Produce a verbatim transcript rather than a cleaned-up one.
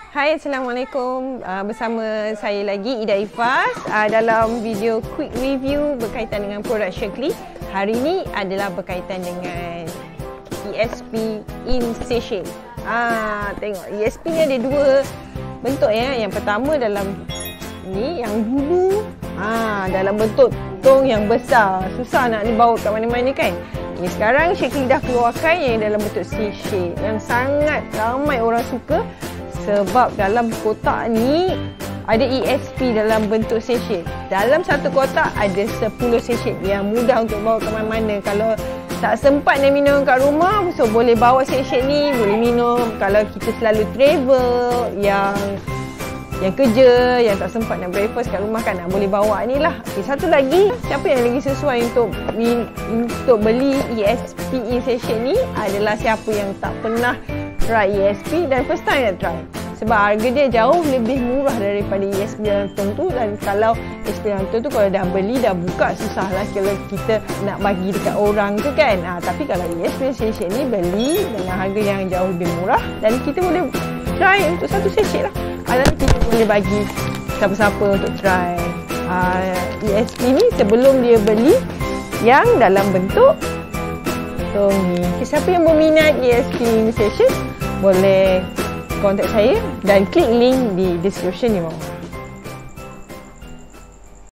Hai, Assalamualaikum. Uh, bersama saya lagi Ida Ifas uh, dalam video quick review berkaitan dengan produk Shirkly. Hari ini adalah berkaitan dengan E S P in sachet. Ah, tengok E S P ni ada dua bentuk ya. Yang pertama dalam ni yang dulu ah dalam bentuk tong yang besar. Susah nak dibawa kat mana-mana kan. Okay, sekarang Shirkly dah keluarkan yang dalam bentuk sachet yang sangat ramai orang suka. Sebab dalam kotak ni ada E S P dalam bentuk sachet. Dalam satu kotak ada sepuluh sachet yang mudah untuk bawa ke mana-mana. Kalau tak sempat nak minum kat rumah, so boleh bawa sachet ni, boleh minum. Kalau kita selalu travel, yang yang kerja, yang tak sempat nak breakfast kat rumah kan, nak boleh bawa ni lah. Okay, satu lagi, siapa yang lagi sesuai untuk untuk beli E S P in sachet ni adalah siapa yang tak pernah try E S P dan first time nak try. Sebab harga dia jauh lebih murah daripada E S P dalam tong tu. Dan kalau E S P dalam tong tu kalau dah beli, dah buka, susah lah kalau kita nak bagi dekat orang tu kan. Ha, tapi kalau E S P sachet ni beli dengan harga yang jauh lebih murah dan kita boleh try untuk satu sachet lah. Dan kita boleh bagi siapa-siapa untuk try uh, E S P ni sebelum dia beli yang dalam bentuk tong ni. Okay, siapa yang berminat E S P in sachet boleh kontak saya dan klik link di description di bawah.